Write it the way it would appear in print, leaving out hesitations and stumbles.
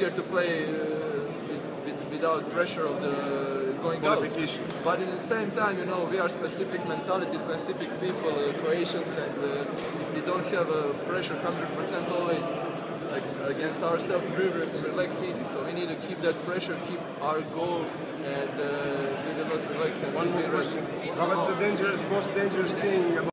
easier to play without pressure of the going out. But at the same time, you know, we are specific mentality, specific people, Croatians, and if we don't have pressure 100% always against ourselves, we relax easy. So we need to keep that pressure, keep our goal, and we will not relax. And One more question. What's the most dangerous thing about